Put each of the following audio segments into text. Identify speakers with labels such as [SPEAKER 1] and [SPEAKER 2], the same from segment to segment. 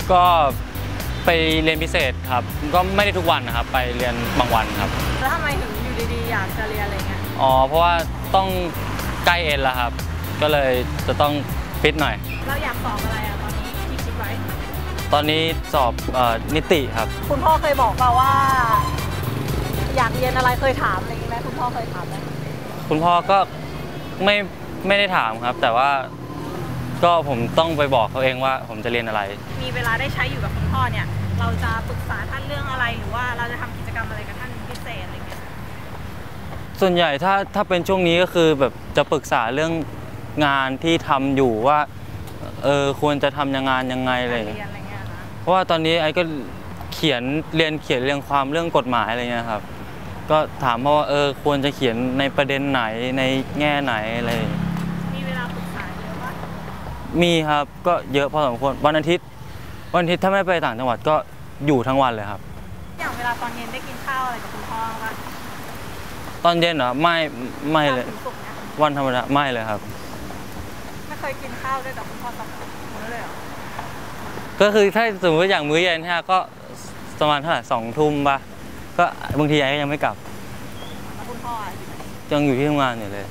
[SPEAKER 1] ก็ไปเรียนพิเศษครับก็ไม่ได้ทุกวันนะครับไปเรียนบางวันครับ
[SPEAKER 2] แล้วทำไมถึงอยู่ดีๆอยากจะเรียนอะไรเงี้ย
[SPEAKER 1] เพราะว่าต้องใกล้เอ็นแล้วครับก็เลยจะต้องฟิตหน่อย
[SPEAKER 2] เราอยากสอบอะไรอะตอนนี้ที่คิดไว้
[SPEAKER 1] ตอนนี้สอบนิติครับ
[SPEAKER 2] คุณพ่อเคยบอกเราว่าอยากเรียนอะไรเคยถามอะไรไหมคุณพ่อเคยถามไหม
[SPEAKER 1] คุณพ่อก็ไม่ได้ถามครับแต่ว่าก็ผมต้องไปบอกเขาเองว่าผมจะเรียนอะไร
[SPEAKER 2] มีเวลาได้ใช้อยู่กับคุณพ่อเนี่ยเราจะปรึกษาท่านเรื่องอะไรหรือว่าเราจะทำกิจกรรมอะไรกับท่านพิเศษอะไรเงี้ย
[SPEAKER 1] ส่วนใหญ่ถ้าเป็นช่วงนี้ก็คือแบบจะปรึกษาเรื่องงานที่ทำอยู่ว่าควรจะทำยังไงอะไรเพราะว่าตอนนี้ไอ้ก็เรียนเรียงความเรื่องกฎหมายอะไรเงี้ยครับก็ถามว่าควรจะเขียนในประเด็นไหนในแง่ไหนอะไร
[SPEAKER 2] มีเวลาปรึกษาเยอะปะ
[SPEAKER 1] มีครับก็เยอะพอสมควรวันอาทิตย์ถ้าไม่ไปต่างจังหวัดก็อยู่ทั้งวันเลยครับ
[SPEAKER 2] อย่างเวลาตอนเย็นได้กินข้าวอะไรกับคุณพ่อปะ
[SPEAKER 1] ตอนเย็นเหรอไม่เลยวันธรรมดาไม่เลยครับ
[SPEAKER 2] ไม่เคยกินข้าวด้วยกับคุณพ่อสักมื้อเลยเหรอ
[SPEAKER 1] ก็คือถ้าสมมติอย่างมื้อเย็นฮะก็ประมาณเท่าไหร่2 ทุ่มป่ะก็บางทีไอ้ก็ยังไม่กลับ
[SPEAKER 2] แล้วคุณพ่อ
[SPEAKER 1] ยังอยู่ที่ทำงานอยู่เลย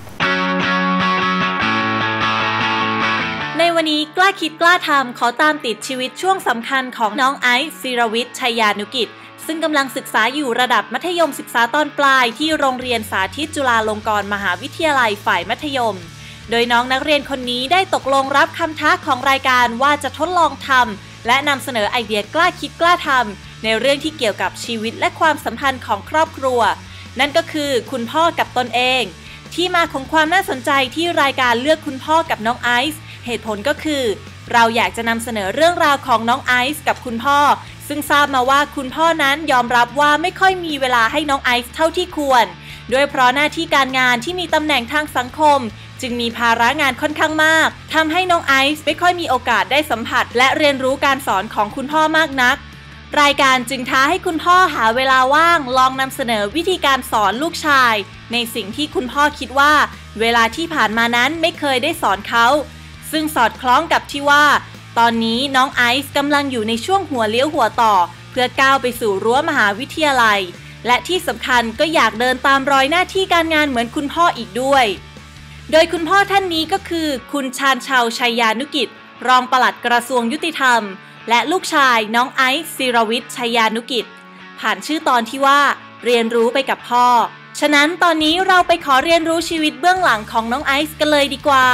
[SPEAKER 3] ในวันนี้กล้าคิดกล้าทำขอตามติดชีวิตช่วงสำคัญของน้องไอซ์ศิรวิทย์ชัยยานุกิจซึ่งกำลังศึกษาอยู่ระดับมัธยมศึกษาตอนปลายที่โรงเรียนสาธิตจุฬาลงกรณ์มหาวิทยาลัยฝ่ายมัธยมโดยน้องนักเรียนคนนี้ได้ตกลงรับคำท้าของรายการว่าจะทดลองทำและนำเสนอไอเดียกล้าคิดกล้าทำในเรื่องที่เกี่ยวกับชีวิตและความสัมพันธ์ของครอบครัวนั่นก็คือคุณพ่อกับตนเองที่มาของความน่าสนใจที่รายการเลือกคุณพ่อกับน้องไอซ์เหตุผลก็คือเราอยากจะนำเสนอเรื่องราวของน้องไอซ์กับคุณพ่อซึ่งทราบมาว่าคุณพ่อนั้นยอมรับว่าไม่ค่อยมีเวลาให้น้องไอซ์เท่าที่ควรด้วยเพราะหน้าที่การงานที่มีตำแหน่งทางสังคมจึงมีภาระงานค่อนข้างมากทำให้น้องไอซ์ไม่ค่อยมีโอกาสได้สัมผัสและเรียนรู้การสอนของคุณพ่อมากนักรายการจึงท้าให้คุณพ่อหาเวลาว่างลองนำเสนอวิธีการสอนลูกชายในสิ่งที่คุณพ่อคิดว่าเวลาที่ผ่านมานั้นไม่เคยได้สอนเขาซึ่งสอดคล้องกับที่ว่าตอนนี้น้องไอซ์กำลังอยู่ในช่วงหัวเลี้ยวหัวต่อเพื่อก้าวไปสู่รั้วมหาวิทยาลัยและที่สำคัญก็อยากเดินตามรอยหน้าที่การงานเหมือนคุณพ่ออีกด้วยโดยคุณพ่อท่านนี้ก็คือคุณชาญชาวชัยยานุกิจรองปลัดกระทรวงยุติธรรมและลูกชายน้องไอซ์ศิรวิทย์ชัยยานุกิจผ่านชื่อตอนที่ว่าเรียนรู้ไปกับพ่อฉะนั้นตอนนี้เราไปขอเรียนรู้ชีวิตเบื้องหลังของน้องไอซ์กันเลยดีกว่า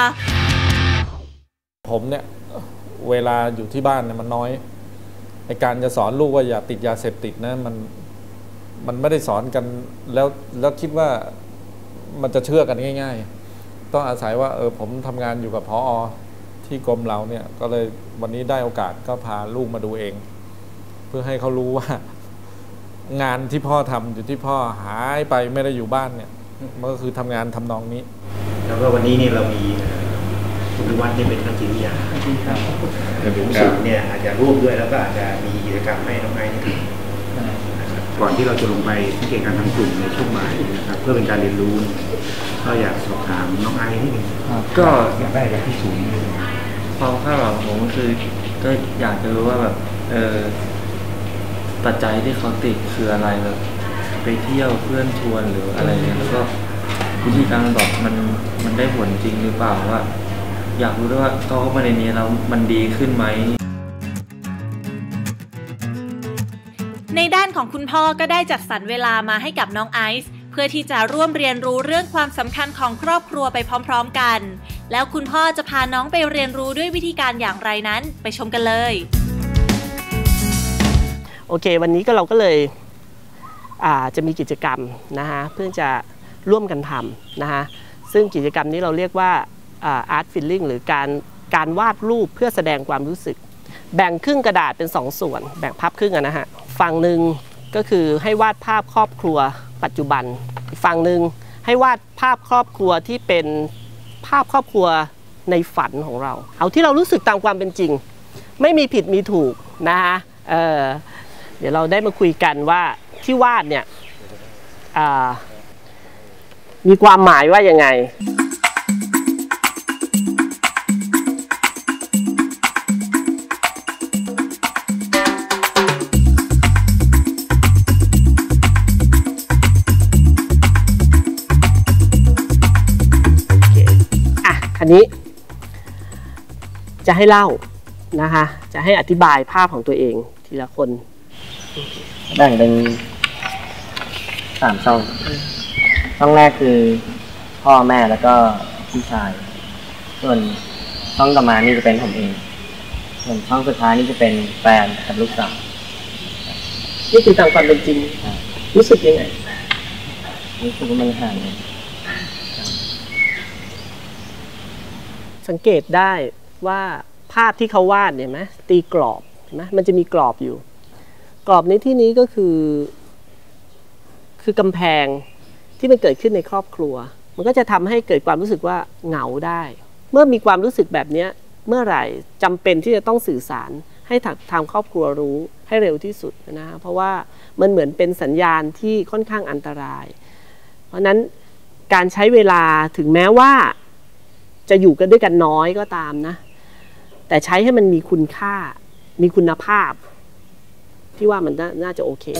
[SPEAKER 4] ผมเนี่ยเวลาอยู่ที่บ้านเนี่ยมันน้อยในการจะสอนลูกว่าอย่าติดยาเสพติดนะมันไม่ได้สอนกันแล้วคิดว่ามันจะเชื่อกันง่ายๆต้องอาศัยว่าผมทำงานอยู่กับผอ.ที่กรมเราเนี่ยก็เลยวันนี้ได้โอกาสก็พาลูกมาดูเองเพื่อให้เขารู้ว่างานที่พ่อทำอยู่ที่พ่อหายไปไม่ได้อยู่บ้านเนี่ยมันก็คือทำงานทำนองนี้
[SPEAKER 5] แล้วก็วันนี้เนี่ยเรามีคุณวิวัฒน์เป็นนักจิตวิทยาสูงสุดเนี่ยอาจจะร่วมด้วยแล้วก็อาจจะมีกิจกรรมให้น้องไอซ์นี่ก่อนที่เราจะลงไปสังเกตการทำกลุ่มในช่วงบ่ายนะครับเพื่อเป็นการเรียนรู้ก็อยากสอบถามน้องไอซ์นิดนึง
[SPEAKER 6] ก็
[SPEAKER 5] อยากได้จากที่สูง
[SPEAKER 6] ความคาดหวังของผมก็คือก็อยากจะรู้ว่าแบบปัจจัยที่เขาติดคืออะไรแบบไปเที่ยวเพื่อนชวนหรืออะไรเงี้ยแล้วก็วิธีการบอกมันได้ผลจริงหรือเปล่าว่าอยากรู้ด้วยว่าเขาเข้ามาในนี้แล้วมันดีขึ้นไหม
[SPEAKER 3] ในด้านของคุณพ่อก็ได้จัดสรรเวลามาให้กับน้องไอซ์เพื่อที่จะร่วมเรียนรู้เรื่องความสำคัญของครอบครัวไปพร้อมๆกันแล้วคุณพ่อจะพาน้องไปเรียนรู้ด้วยวิธีการอย่างไรนั้นไปชมกันเลย
[SPEAKER 7] โอเควันนี้เราก็เลยจะมีกิจกรรมนะคะเพื่อจะร่วมกันทำนะคะซึ่งกิจกรรมนี้เราเรียกว่าart feeling หรือการวาดรูปเพื่อแสดงความรู้สึกแบ่งครึ่งกระดาษเป็น2 ส่วนแบ่งพับครึ่งนะฮะฝั่งหนึ่งก็คือให้วาดภาพครอบครัวปัจจุบันอีกฝั่งหนึ่งให้วาดภาพครอบครัวที่เป็นภาพครอบครัวในฝันของเราเอาที่เรารู้สึกตามความเป็นจริงไม่มีผิดมีถูกนะคะเดี๋ยวเราได้มาคุยกันว่าที่วาดเนี่ยมีความหมายว่ายังไงาวนี้จะให้เล่านะคะจะให้อธิบายภาพของตัวเองทีละคน
[SPEAKER 8] แบ่งเป็น3 ช่องช่องแรกคือพ่อแม่แล้วก็พี่ชายส่วนช่องต่อมานี่จะเป็นผมเองส่วนช่องสุดท้ายนี่จะเป็นแฟนกับลูกสาว
[SPEAKER 7] นี่คือตามความเป็นจริงรู้สึกยังไง
[SPEAKER 8] รู้สึกว่ามันห่างเลย
[SPEAKER 7] สังเกตได้ว่าภาพที่เขาวาดเนี่ยไหมตีกรอบเห็นไหมมันจะมีกรอบอยู่กรอบในที่นี้ก็คือกำแพงที่มันเกิดขึ้นในครอบครัวมันก็จะทำให้เกิดความรู้สึกว่าเหงาได้เมื่อมีความรู้สึกแบบนี้เมื่อไหร่จำเป็นที่จะต้องสื่อสารให้ทางครอบครัวรู้ให้เร็วที่สุดนะเพราะว่ามันเหมือนเป็นสัญญาณที่ค่อนข้างอันตรายเพราะนั้นการใช้เวลาถึงแม้ว่าจะอยู่กันด้วยกันน้อยก็ตามนะแต่ใช้ให้มันมีคุณค่ามีคุณภาพที่ว่ามันน่าจะโอเค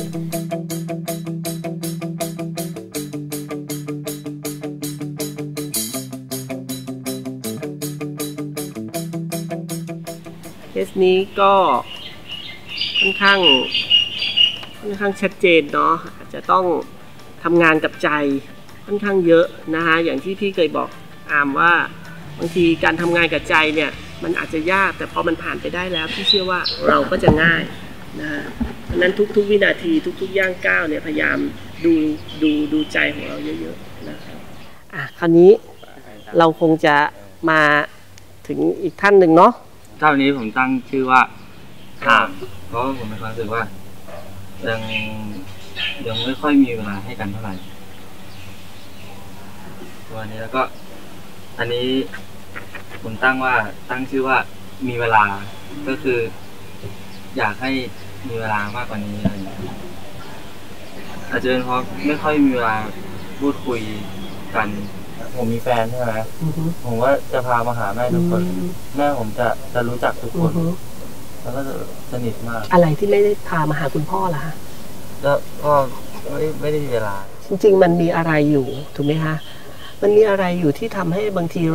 [SPEAKER 7] เคสนี้ก็ค่อนข้างชัดเจนเนาะอาจจะต้องทำงานกับใจค่อนข้างเยอะนะคะอย่างที่พี่เคยบอกอามว่าบางทีการทำงานกับใจเนี่ยมันอาจจะยากแต่พอมันผ่านไปได้แล้วพี่เชื่อว่าเราก็จะง่ายนะเพราะนั้นทุกวินาทีทุกย่างก้าวเนี่ยพยายามดูใจของเราเยอะๆนะครับคราวนี้เราคงจะมาถึงอีกท่านหนึ่งเนาะ
[SPEAKER 6] เท่านี้ผมตั้งชื่อว่าห่างเพราะผมมีความรู้สึกว่ายังไม่ค่อยมีเวลาให้กันเท่าไหร่ตัวนี้แล้วก็อันนี้ผมตั้งชื่อว่ามีเวลาก็คืออยากให้มีเวลามากกว่านี้อะไรอย่างเงี้ยอาจจะเป็นเพราะไม่ค่อยมีเวลาพูดคุยกันผมมีแฟนใช่ไหมผมว่าจะพามาหาแม่ทุกคนแม่ผมจะรู้จักทุกคนแล้วก็สนิทมาก
[SPEAKER 7] อะไรที่ไม่ได้พามาหาคุณพ่อล่ะ
[SPEAKER 6] ก็ไม่ได้มีเวลา
[SPEAKER 7] จริงๆมันมีอะไรอยู่ถูกไหมคะมันมีอะไรอยู่ที่ทำให้บางที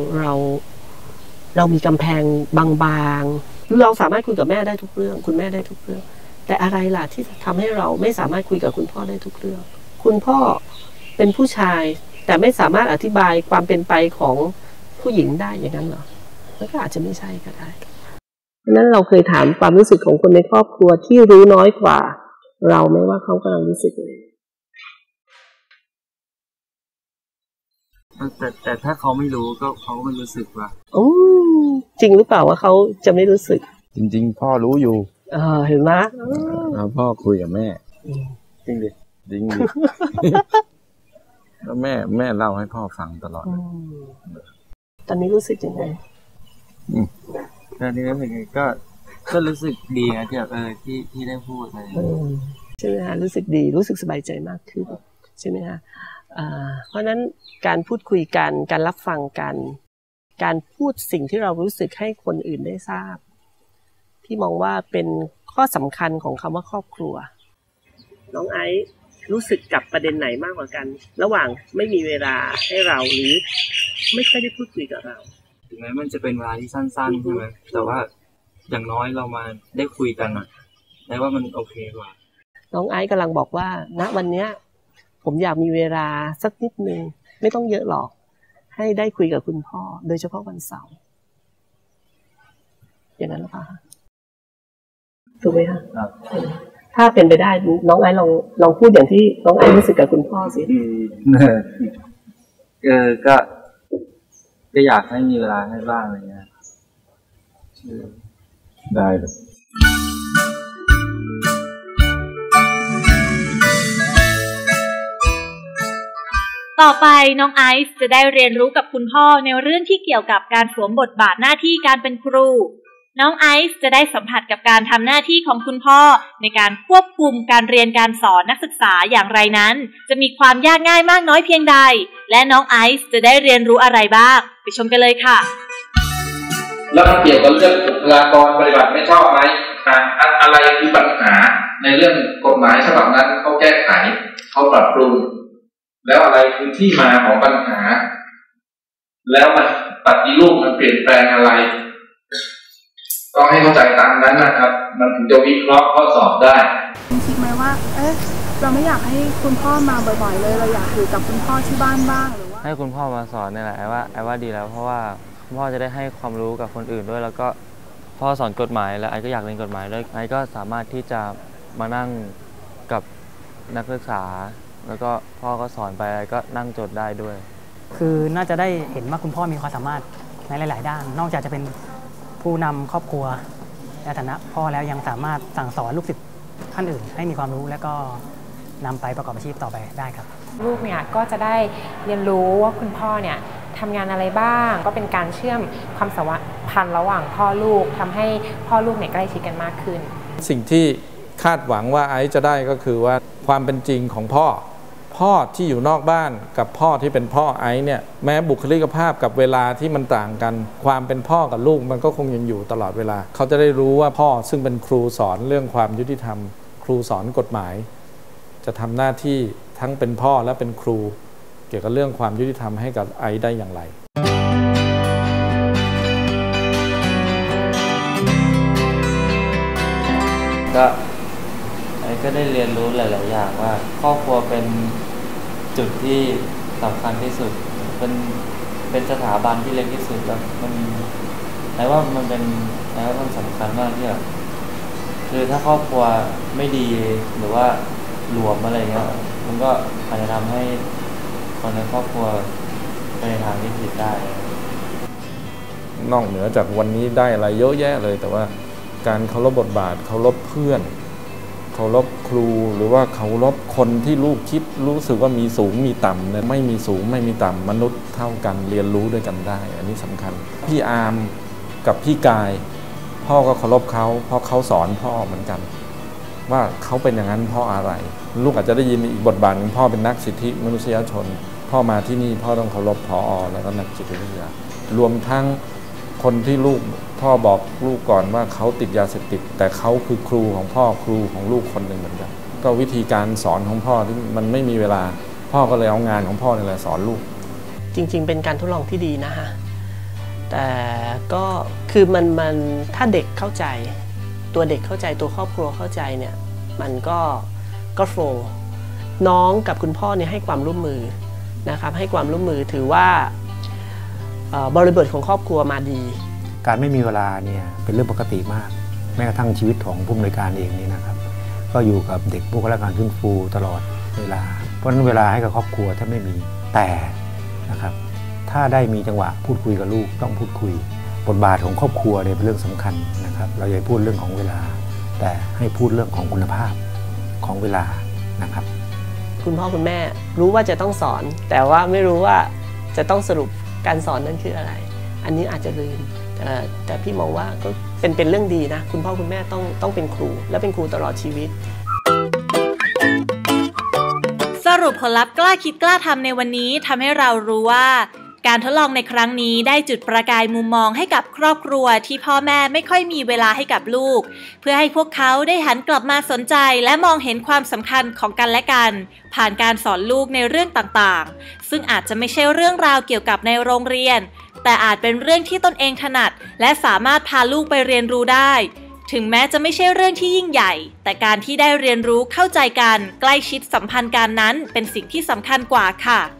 [SPEAKER 7] เรามีกำแพงบางๆเราสามารถคุยกับแม่ได้ทุกเรื่องคุณแม่ได้ทุกเรื่องแต่อะไรล่ะที่ทำให้เราไม่สามารถคุยกับคุณพ่อได้ทุกเรื่องคุณพ่อเป็นผู้ชายแต่ไม่สามารถอธิบายความเป็นไปของผู้หญิงได้อย่างนั้นเหรอมันก็อาจจะไม่ใช่ก็ได้เพราะนั้นเราเคยถามความรู้สึกของคนในครอบครัวที่รู้น้อยกว่าเราไหมว่าเขากำลังรู้สึกอะไร
[SPEAKER 6] แต่ถ้าเขาไม่รู้ก็เขาไม่รู้สึกว่า
[SPEAKER 7] จริงหรือเปล่าว่าเขาจะไม่รู้สึก
[SPEAKER 4] จริงๆพ่อรู้อยู่
[SPEAKER 7] เห็นไหม
[SPEAKER 4] พ่อคุยกับแม่
[SPEAKER 6] จริงดิ
[SPEAKER 4] จริงดิแล้วแม่เล่าให้พ่อฟังตลอด
[SPEAKER 7] ตอนนี้รู้สึกยังไง
[SPEAKER 6] ตอนนี้รู้สึกไงก็รู้สึกดีนะที่ได้พูดอะไร
[SPEAKER 7] ใช่ไหมฮะรู้สึกดีรู้สึกสบายใจมากขึ้นใช่ไหมฮะเพราะนั้นการพูดคุยกันการรับฟังกันการพูดสิ่งที่เรารู้สึกให้คนอื่นได้ทราบพี่มองว่าเป็นข้อสำคัญของคำว่าครอบครัวน้องไอซ์รู้สึกกับประเด็นไหนมากกว่ากันระหว่างไม่มีเวลาให้เราหรือไม่ค่อยได้พูดคุยกับเรา
[SPEAKER 6] ถึงแม้มันจะเป็นเวลาที่สั้นๆใช่ไหมแต่ว่าอย่างน้อยเรามาได้คุยกันแต่ว่ามันโอเคกว่า
[SPEAKER 7] น้องไอซ์กำลังบอกว่าณวันเนี้ยผมอยากมีเวลาสักนิดนึงไม่ต้องเยอะหรอกให้ได้คุยกับคุณพ่อโดยเฉพาะวันเสาร์อย่างนั้นหรือเปล่าถูกไหมคะถ้าเป็นไปได้น้องไอซ์ลองพูดอย่างที่น้องไอซ์รู้สึกกับคุณพ่อสิ
[SPEAKER 6] ก็อยากให้มีเวลาให้บ้างอะไรเงี้ย
[SPEAKER 4] ได้เลย
[SPEAKER 3] ต่อไปน้องไอซ์จะได้เรียนรู้กับคุณพ่อในเรื่องที่เกี่ยวกับการสวมบทบาทหน้าที่การเป็นครูน้องไอซ์จะได้สัมผัสกับการทำหน้าที่ของคุณพ่อในการควบคุมการเรียนการสอนนักศึกษาอย่างไรนั้นจะมีความยากง่ายมากน้อยเพียงใดและน้องไอซ์จะได้เรียนรู้อะไรบ้างไปชมกันเลยค่ะ
[SPEAKER 9] แล้วมันเกี่ยวกับเรื่องบุคลากรปฏิบัติไม่ชอบไหมอะไรคือปัญหาในเรื่องกฎหมายฉบับนั้นเขาแก้ไขเขาปรับปรุงแล้วอะไรคือที่มาของปัญหาแล้วมันไปปฏิรูปมันเปลี่ยนแปลงอะไรต้องให้เข้าใจตามนั้นนะครับมันถึงจะวิเคราะห์ข้อสอบได้
[SPEAKER 2] คิดไหมว่าเราไม่อยากให้คุณพ่อมาบ่อยๆเลยเราอยากอยู่กับคุณพ่อที่บ้านบ้างหรือว่า
[SPEAKER 1] ให้คุณพ่อมาสอนนี่แหละไอ้ว่าดีแล้วเพราะว่าคุณพ่อจะได้ให้ความรู้กับคนอื่นด้วยแล้วก็พ่อสอนกฎหมายแล้วไอ้ก็อยากเรียนกฎหมายด้วยไอ้ก็สามารถที่จะมานั่งกับนักศึกษาแล้วก็พ่อก็สอนไปไอ้ก็นั่งจดได้ด้วย
[SPEAKER 10] คือน่าจะได้เห็นว่าคุณพ่อมีความสามารถในหลายๆด้านนอกจากจะเป็นผู้นำครอบครัวในฐานะพ่อแล้วยังสามารถสั่งสอนลูกศิษย์ท่านอื่นให้มีความรู้และก็นำไปประกอบอาชีพต่อไปได้ครับ
[SPEAKER 11] ลูกเนี่ยก็จะได้เรียนรู้ว่าคุณพ่อเนี่ยทำงานอะไรบ้างก็เป็นการเชื่อมความสัมพันธ์ระหว่างพ่อลูกทำให้พ่อลูกเนี่ยใกล้ชิดกันมากขึ้น
[SPEAKER 4] สิ่งที่คาดหวังว่าไอซ์จะได้ก็คือว่าความเป็นจริงของพ่อที่อยู่นอกบ้านกับพ่อที่เป็นพ่อไอซ์เนี่ยแม้บุคลิกภาพกับเวลาที่มันต่างกันความเป็นพ่อกับลูกมันก็คงยังอยู่ตลอดเวลาเขาจะได้รู้ว่าพ่อซึ่งเป็นครูสอนเรื่องความยุติธรรมครูสอนกฎหมายจะทำหน้าที่ทั้งเป็นพ่อและเป็นครูเกี่ยวกับเรื่องความยุติธรรมให้กับไอซ์ได้อย่างไร
[SPEAKER 1] ก็ไอ้ก็ได้เรียนรู้หลายๆอย่างว่าครอบครัวเป็นจุดที่สำคัญที่สุดเป็นสถาบันที่เล็กที่สุดแล้วมันไอ้ว่ามันเป็นไอ้ว่ามันสำคัญมากที่แบบคือถ้าครอบครัวไม่ดีหรือว่าหลวมอะไรเงี้ยมันก็อาจจะทำให้คนในครอบครัวไปในทางที่ผิดได้
[SPEAKER 4] นอกเหนือจากวันนี้ได้อะไรเยอะแยะเลยแต่ว่าการเคารพบทบาทเคารพเพื่อนเคารพครูหรือว่าเคารพคนที่ลูกคิดรู้สึกว่ามีสูงมีต่ำเนี่ยไม่มีสูงไม่มีต่ำมนุษย์เท่ากันเรียนรู้ด้วยกันได้อันนี้สำคัญพี่อาร์มกับพี่กายพ่อก็เคารพเขาเพราะเขาสอนพ่อเหมือนกันว่าเขาเป็นอย่างนั้นเพราะอะไรลูกอาจจะได้ยินอีกบทบาทหนึ่งพ่อเป็นนักสิทธิมนุษยชนพ่อมาที่นี่พ่อต้องเคารพผอ.แล้วก็นักจิตวิทยารวมทั้งคนที่ลูกพ่อบอกลูกก่อนว่าเขาติดยาเสพติดแต่เขาคือครูของพ่อครูของลูกคนหนึ่งเหมือนกันก็วิธีการสอนของพ่อที่มันไม่มีเวลาพ่อก็เลยเอางานของพ่อนี่แหละสอนลูก
[SPEAKER 7] จริงๆเป็นการทดลองที่ดีนะฮะแต่ก็คือมันถ้าเด็กเข้าใจตัวเด็กเข้าใจตัวครอบครัวเข้าใจเนี่ยมันก็โฟล์น้องกับคุณพ่อเนี่ยให้ความร่วมมือนะครับให้ความร่วมมือถือว่าบริบทของครอบครัวมาดี
[SPEAKER 5] การไม่มีเวลาเนี่ยเป็นเรื่องปกติมากแม้กระทั่งชีวิตของผู้อำนวยการเองนี่นะครับก็อยู่กับเด็กบุคลากรฟื้นฟูตลอดเวลาเพราะฉะนั้นเวลาให้กับครอบครัวถ้าไม่มีแต่นะครับถ้าได้มีจังหวะพูดคุยกับลูกต้องพูดคุยบทบาทของครอบครัวเนี่ยเป็นเรื่องสำคัญนะครับเราอย่าพูดเรื่องของเวลาแต่ให้พูดเรื่องของคุณภาพของเวลานะครับ
[SPEAKER 7] คุณพ่อคุณแม่รู้ว่าจะต้องสอนแต่ว่าไม่รู้ว่าจะต้องสรุปการสอนนั้นคืออะไรอันนี้อาจจะลืมแต่พี่มองว่าก็เป็นเรื่องดีนะคุณพ่อคุณแม่ต้องเป็นครูและเป็นครูตลอดชีวิต
[SPEAKER 3] สรุปผลลัพธ์กล้าคิดกล้าทำในวันนี้ทำให้เรารู้ว่าการทดลองในครั้งนี้ได้จุดประกายมุมมองให้กับครอบครัวที่พ่อแม่ไม่ค่อยมีเวลาให้กับลูกเพื่อให้พวกเขาได้หันกลับมาสนใจและมองเห็นความสำคัญของกันและกันผ่านการสอนลูกในเรื่องต่างๆซึ่งอาจจะไม่ใช่เรื่องราวเกี่ยวกับในโรงเรียนแต่อาจเป็นเรื่องที่ตนเองถนัดและสามารถพาลูกไปเรียนรู้ได้ถึงแม้จะไม่ใช่เรื่องที่ยิ่งใหญ่แต่การที่ได้เรียนรู้เข้าใจกันใกล้ชิดสัมพันธ์กันนั้นเป็นสิ่งที่สำคัญกว่าค่ะ